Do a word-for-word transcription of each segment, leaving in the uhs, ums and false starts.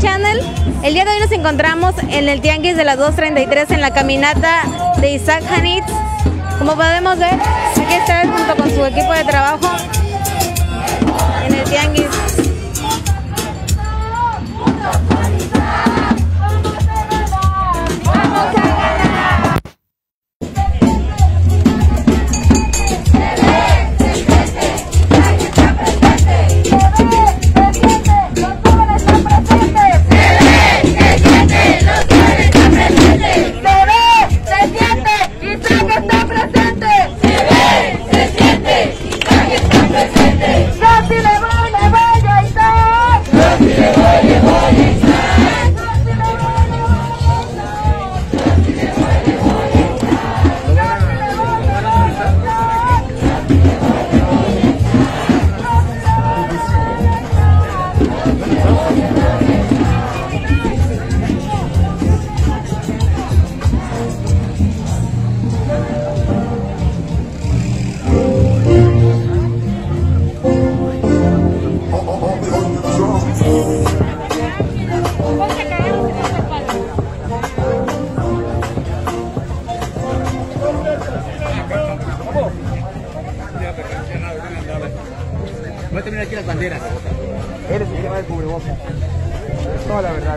Channel. El día de hoy nos encontramos en el Tianguis de las dos treinta y tres en la caminata de Isaac Hanitz. Como podemos ver, aquí está él junto con su equipo de trabajo en el Tianguis. Voy a terminar aquí las banderas. Eres el que va de cubrebocas. Es toda la verdad.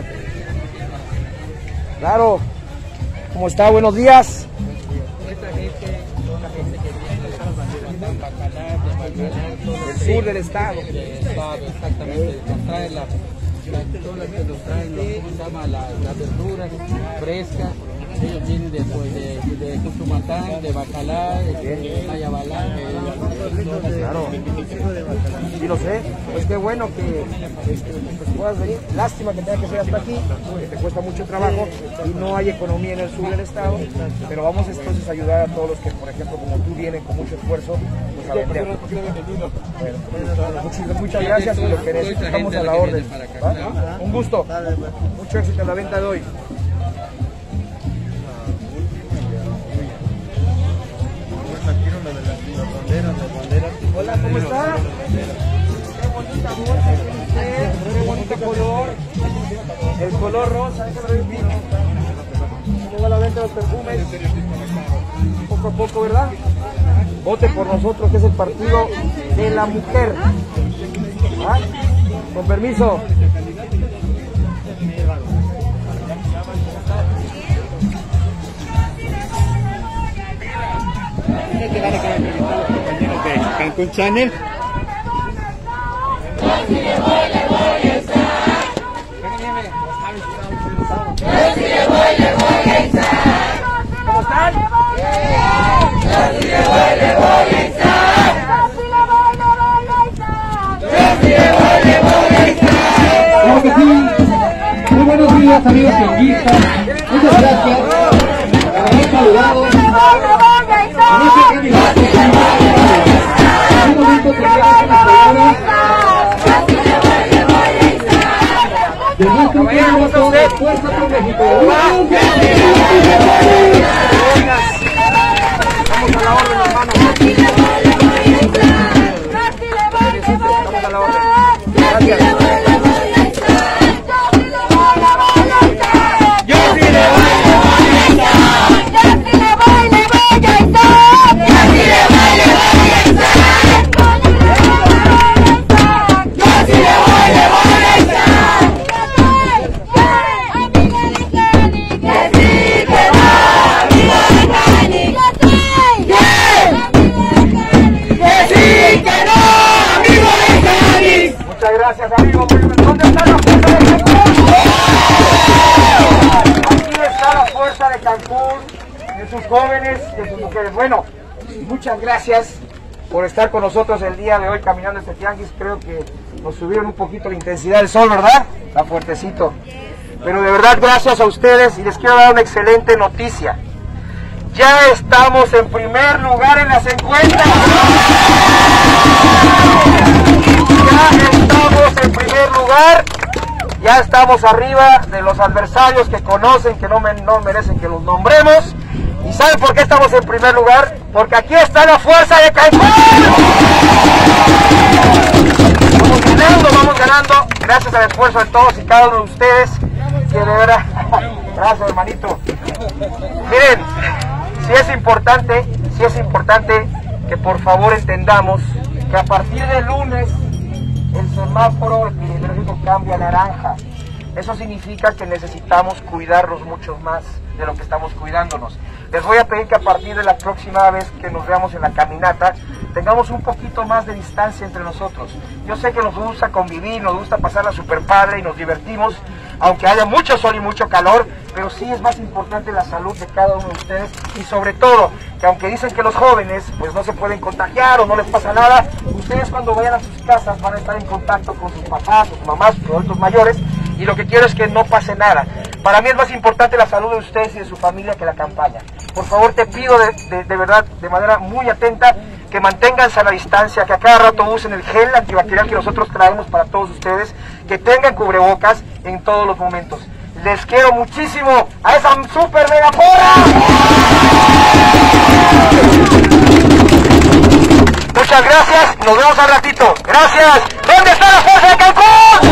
Claro. ¿Cómo está? Buenos días. Esta gente son la gente que viene a las banderas de Bacalar, de Bacalar, El sur del estado. del estado, exactamente. Nos traen las, las, son las que nos traen, los, ¿cómo se llama? Las, las verduras frescas. Ellos vienen de, pues, de, de Cuchumatán, de Bacalar, de Mayabalá. Claro. Sí lo sé. Pues qué bueno que este, pues puedas venir. Lástima que tenga que ser hasta aquí, que te cuesta mucho trabajo y no hay economía en el sur del estado. Pero vamos entonces a ayudar a todos los que, por ejemplo, como tú, vienen con mucho esfuerzo pues, a vender. Bueno, muchas, muchas gracias y lo que necesitamos a la orden. ¿Va? Un gusto. Mucho éxito en la venta de hoy. Hola, ¿cómo está? Qué bonita bolsa tiene usted, qué bonito color. El color rosa, déjame ver bien. ¿Cómo va la venta de los perfumes? Poco a poco, ¿verdad? Vote por nosotros, que es el partido de la mujer. ¿Ah? Con permiso. Cancún Channel. Yo sí le voy, le voy a estar. Yo sí le voy, le voy a estar. ¿Cómo están? Yo sí le voy, le voy a estar. Yo sí le voy, le voy a estar. Claro que sí. Muy buenos días, amigos tianguistas. Muchas gracias por haber saludado. En este candidato, en un momento que llega a las palabras, de nuestro candidato de Fuerza por México. Vamos a la orden, hermano. Vamos a la orden. Gracias. Gracias, amigo. ¿Dónde está la fuerza de Cancún? Aquí está la fuerza de Cancún, de sus jóvenes, de sus mujeres. Bueno, muchas gracias por estar con nosotros el día de hoy caminando este tianguis. Creo que nos subieron un poquito la intensidad del sol, ¿verdad? Está fuertecito. Pero de verdad, gracias a ustedes y les quiero dar una excelente noticia. Ya estamos en primer lugar en las encuestas. Ya estamos en primer lugar, ya estamos arriba de los adversarios que conocen, que no, me, no merecen que los nombremos. ¿Y saben por qué estamos en primer lugar? Porque aquí está la fuerza de Cancún. Vamos a ganando, vamos ganando, gracias al esfuerzo de todos y cada uno de ustedes, que de verdad, gracias hermanito. Miren, sí es importante, sí es importante que por favor entendamos que a partir del lunes el semáforo epidemiológico cambia a naranja. Eso significa que necesitamos cuidarnos mucho más de lo que estamos cuidándonos. Les voy a pedir que a partir de la próxima vez que nos veamos en la caminata, tengamos un poquito más de distancia entre nosotros. Yo sé que nos gusta convivir, nos gusta pasarla súper padre y nos divertimos, aunque haya mucho sol y mucho calor, pero sí es más importante la salud de cada uno de ustedes y sobre todo, que aunque dicen que los jóvenes pues no se pueden contagiar o no les pasa nada, ustedes cuando vayan a sus casas van a estar en contacto con sus papás, sus mamás, sus adultos mayores, y lo que quiero es que no pase nada. Para mí es más importante la salud de ustedes y de su familia que la campaña. Por favor te pido de, de, de verdad, de manera muy atenta, que manténganse a la distancia, que a cada rato usen el gel antibacterial que nosotros traemos para todos ustedes, que tengan cubrebocas en todos los momentos. Les quiero muchísimo a esa super mega porra. Muchas gracias, nos vemos al ratito. Gracias. ¿Dónde está la fuerza de Cancún?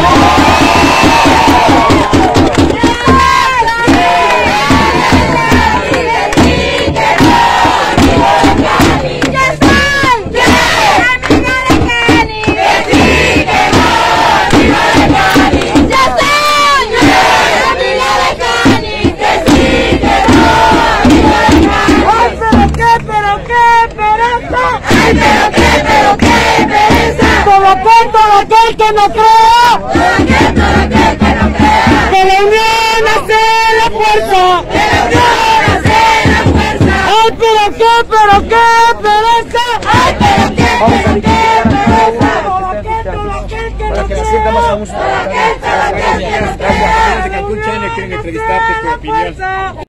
Todo aquel que no crea, todo aquel, todo aquel que no crea, de la unión hace la fuerza, de la unión hace la fuerza. Ay, pero qué, pero qué pereza, ay, pero qué, pero qué pereza, todo aquel, todo aquel que no crea, todo aquel, todo aquel que no crea. De Cancún Channel quieren entrevistarte tu opinión.